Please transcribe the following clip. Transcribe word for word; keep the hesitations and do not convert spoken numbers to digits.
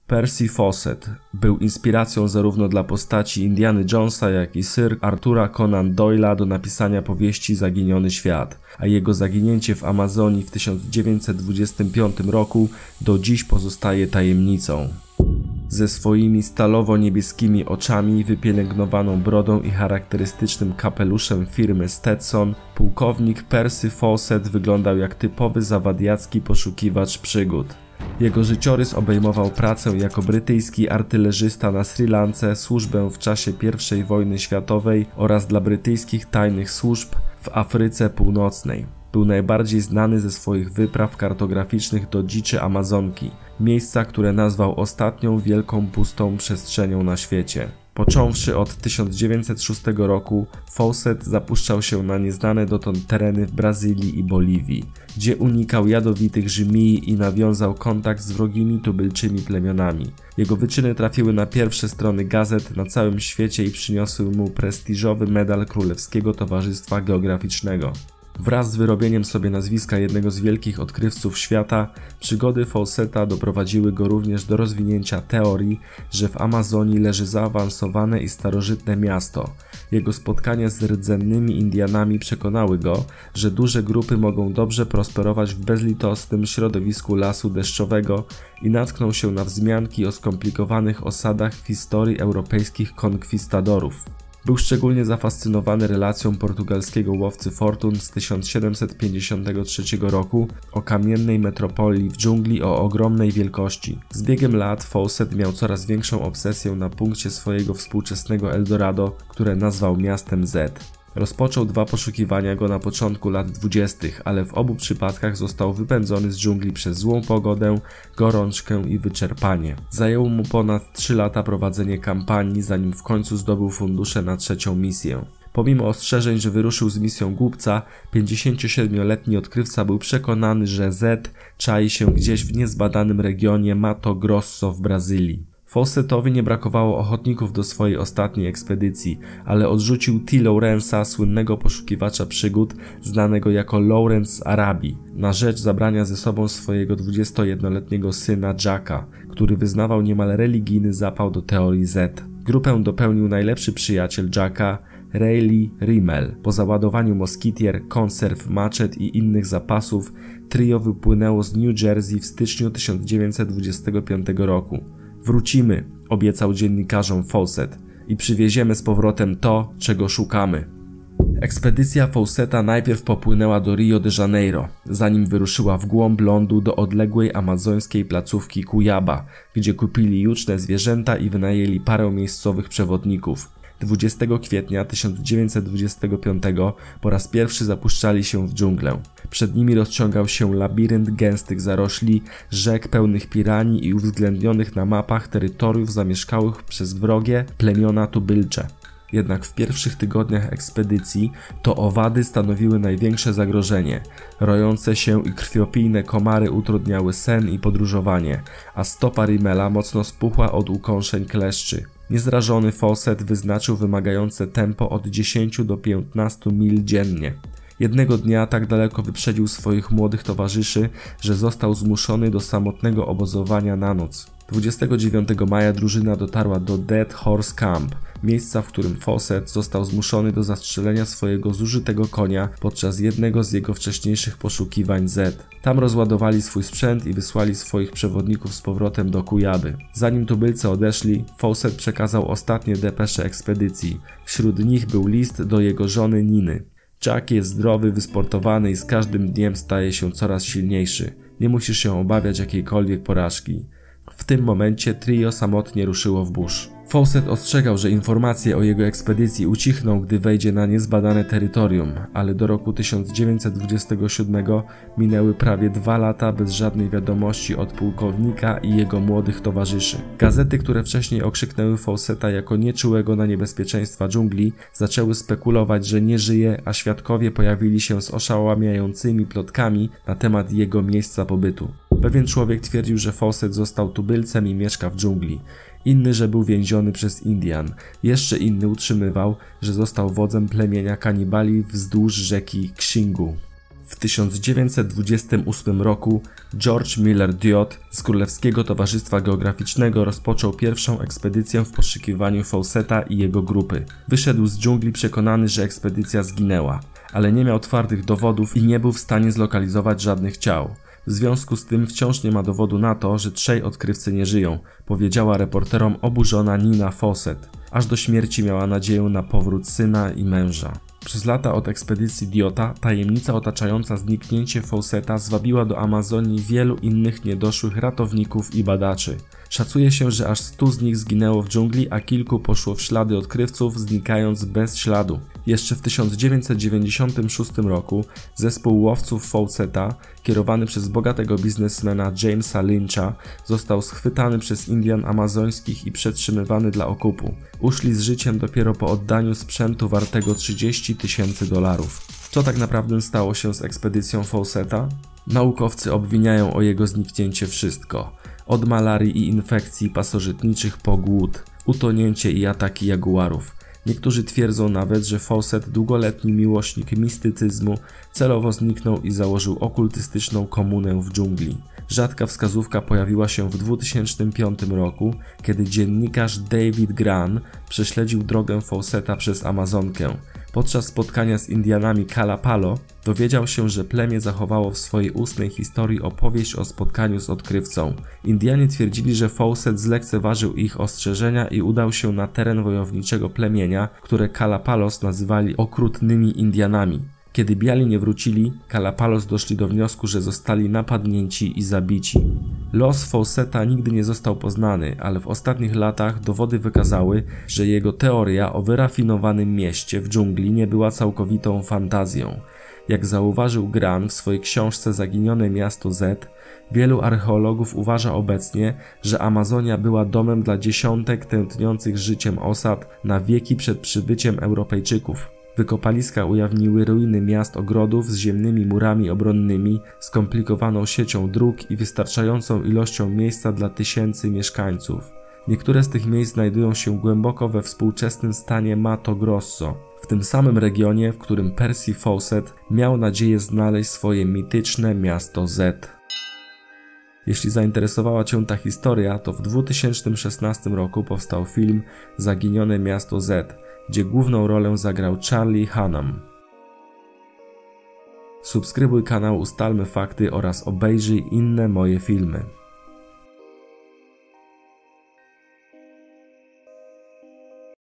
Percy Fawcett był inspiracją zarówno dla postaci Indiana Jonesa, jak i Sir Artura Conan Doyle'a do napisania powieści Zaginiony Świat, a jego zaginięcie w Amazonii w tysiąc dziewięćset dwudziestym piątym roku do dziś pozostaje tajemnicą. Ze swoimi stalowo-niebieskimi oczami, wypielęgnowaną brodą i charakterystycznym kapeluszem firmy Stetson, pułkownik Percy Fawcett wyglądał jak typowy zawadiacki poszukiwacz przygód. Jego życiorys obejmował pracę jako brytyjski artylerzysta na Sri Lance, służbę w czasie pierwszej wojny światowej oraz dla brytyjskich tajnych służb w Afryce Północnej. Był najbardziej znany ze swoich wypraw kartograficznych do dziczy Amazonki, miejsca, które nazwał ostatnią wielką pustą przestrzenią na świecie. Począwszy od tysiąc dziewięćset szóstego roku, Fawcett zapuszczał się na nieznane dotąd tereny w Brazylii i Boliwii, gdzie unikał jadowitych żmii i nawiązał kontakt z wrogimi tubylczymi plemionami. Jego wyczyny trafiły na pierwsze strony gazet na całym świecie i przyniosły mu prestiżowy medal Królewskiego Towarzystwa Geograficznego. Wraz z wyrobieniem sobie nazwiska jednego z wielkich odkrywców świata, przygody Fawcetta doprowadziły go również do rozwinięcia teorii, że w Amazonii leży zaawansowane i starożytne miasto. Jego spotkania z rdzennymi Indianami przekonały go, że duże grupy mogą dobrze prosperować w bezlitosnym środowisku lasu deszczowego i natknął się na wzmianki o skomplikowanych osadach w historii europejskich konkwistadorów. Był szczególnie zafascynowany relacją portugalskiego łowcy fortun z tysiąc siedemset pięćdziesiątego trzeciego roku o kamiennej metropolii w dżungli o ogromnej wielkości. Z biegiem lat Fawcett miał coraz większą obsesję na punkcie swojego współczesnego Eldorado, które nazwał miastem Z. Rozpoczął dwa poszukiwania go na początku lat dwudziestych, ale w obu przypadkach został wypędzony z dżungli przez złą pogodę, gorączkę i wyczerpanie. Zajęło mu ponad trzy lata prowadzenie kampanii, zanim w końcu zdobył fundusze na trzecią misję. Pomimo ostrzeżeń, że wyruszył z misją głupca, pięćdziesięciosiedmioletni odkrywca był przekonany, że Z czai się gdzieś w niezbadanym regionie Mato Grosso w Brazylii. Fawcettowi nie brakowało ochotników do swojej ostatniej ekspedycji, ale odrzucił T. Lawrence'a, słynnego poszukiwacza przygód, znanego jako Lawrence z Arabii, na rzecz zabrania ze sobą swojego dwudziestojednoletniego syna Jacka, który wyznawał niemal religijny zapał do teorii Z. Grupę dopełnił najlepszy przyjaciel Jacka, Rayleigh Rimmel. Po załadowaniu moskitier, konserw, maczet i innych zapasów, trio wypłynęło z New Jersey w styczniu tysiąc dziewięćset dwudziestego piątego roku. Wrócimy, obiecał dziennikarzom Fawcett, i przywieziemy z powrotem to, czego szukamy. Ekspedycja Fawcetta najpierw popłynęła do Rio de Janeiro, zanim wyruszyła w głąb lądu do odległej amazońskiej placówki Cuyaba, gdzie kupili juczne zwierzęta i wynajęli parę miejscowych przewodników. dwudziestego kwietnia tysiąc dziewięćset dwudziestego piątego po raz pierwszy zapuszczali się w dżunglę. Przed nimi rozciągał się labirynt gęstych zarośli, rzek pełnych piranii i uwzględnionych na mapach terytoriów zamieszkałych przez wrogie plemiona tubylcze. Jednak w pierwszych tygodniach ekspedycji to owady stanowiły największe zagrożenie. Rojące się i krwiopijne komary utrudniały sen i podróżowanie, a stopa Rimmela mocno spuchła od ukąszeń kleszczy. Niezrażony Fawcett wyznaczył wymagające tempo od dziesięciu do piętnastu mil dziennie. Jednego dnia tak daleko wyprzedził swoich młodych towarzyszy, że został zmuszony do samotnego obozowania na noc. dwudziestego dziewiątego maja drużyna dotarła do Dead Horse Camp, miejsca, w którym Fawcett został zmuszony do zastrzelenia swojego zużytego konia podczas jednego z jego wcześniejszych poszukiwań Z. Tam rozładowali swój sprzęt i wysłali swoich przewodników z powrotem do Cuyaby. Zanim tubylcy odeszli, Fawcett przekazał ostatnie depesze ekspedycji. Wśród nich był list do jego żony Niny. Jack jest zdrowy, wysportowany i z każdym dniem staje się coraz silniejszy. Nie musisz się obawiać jakiejkolwiek porażki. W tym momencie trio samotnie ruszyło w burz. Fawcett ostrzegał, że informacje o jego ekspedycji ucichną, gdy wejdzie na niezbadane terytorium, ale do roku tysiąc dziewięćset dwudziestego siódmego minęły prawie dwa lata bez żadnej wiadomości od pułkownika i jego młodych towarzyszy. Gazety, które wcześniej okrzyknęły Fawcetta jako nieczułego na niebezpieczeństwa dżungli, zaczęły spekulować, że nie żyje, a świadkowie pojawili się z oszałamiającymi plotkami na temat jego miejsca pobytu. Pewien człowiek twierdził, że Fawcett został tubylcem i mieszka w dżungli. Inny, że był więziony przez Indian. Jeszcze inny utrzymywał, że został wodzem plemienia kanibali wzdłuż rzeki Xingu. W tysiąc dziewięćset dwudziestym ósmym roku George Miller Diot z Królewskiego Towarzystwa Geograficznego rozpoczął pierwszą ekspedycję w poszukiwaniu Fawcetta i jego grupy. Wyszedł z dżungli przekonany, że ekspedycja zginęła, ale nie miał twardych dowodów i nie był w stanie zlokalizować żadnych ciał. W związku z tym wciąż nie ma dowodu na to, że trzej odkrywcy nie żyją, powiedziała reporterom oburzona Nina Fawcett. Aż do śmierci miała nadzieję na powrót syna i męża. Przez lata od ekspedycji Diota tajemnica otaczająca zniknięcie Fawcetta zwabiła do Amazonii wielu innych niedoszłych ratowników i badaczy. Szacuje się, że aż stu z nich zginęło w dżungli, a kilku poszło w ślady odkrywców, znikając bez śladu. Jeszcze w tysiąc dziewięćset dziewięćdziesiątym szóstym roku zespół łowców Fawcetta, kierowany przez bogatego biznesmena Jamesa Lyncha, został schwytany przez Indian amazońskich i przetrzymywany dla okupu. Uszli z życiem dopiero po oddaniu sprzętu wartego trzydzieści tysięcy dolarów. Co tak naprawdę stało się z ekspedycją Fawcetta? Naukowcy obwiniają o jego zniknięcie wszystko. Od malarii i infekcji pasożytniczych po głód, utonięcie i ataki jaguarów. Niektórzy twierdzą nawet, że Fawcett, długoletni miłośnik mistycyzmu, celowo zniknął i założył okultystyczną komunę w dżungli. Rzadka wskazówka pojawiła się w dwa tysiące piątym roku, kiedy dziennikarz David Gran prześledził drogę Fawcetta przez Amazonkę. Podczas spotkania z Indianami Kalapalo dowiedział się, że plemię zachowało w swojej ustnej historii opowieść o spotkaniu z odkrywcą. Indianie twierdzili, że Fawcett zlekceważył ich ostrzeżenia i udał się na teren wojowniczego plemienia, które Kalapalos nazywali okrutnymi Indianami. Kiedy biali nie wrócili, Kalapalos doszli do wniosku, że zostali napadnięci i zabici. Los Fawcetta nigdy nie został poznany, ale w ostatnich latach dowody wykazały, że jego teoria o wyrafinowanym mieście w dżungli nie była całkowitą fantazją. Jak zauważył Gran w swojej książce Zaginione Miasto Z, wielu archeologów uważa obecnie, że Amazonia była domem dla dziesiątek tętniących życiem osad na wieki przed przybyciem Europejczyków. Wykopaliska ujawniły ruiny miast ogrodów z ziemnymi murami obronnymi, skomplikowaną siecią dróg i wystarczającą ilością miejsca dla tysięcy mieszkańców. Niektóre z tych miejsc znajdują się głęboko we współczesnym stanie Mato Grosso, w tym samym regionie, w którym Percy Fawcett miał nadzieję znaleźć swoje mityczne miasto Z. Jeśli zainteresowała Cię ta historia, to w dwa tysiące szesnastym roku powstał film Zaginione Miasto Z, gdzie główną rolę zagrał Charlie Hunnam. Subskrybuj kanał Ustalmy Fakty oraz obejrzyj inne moje filmy.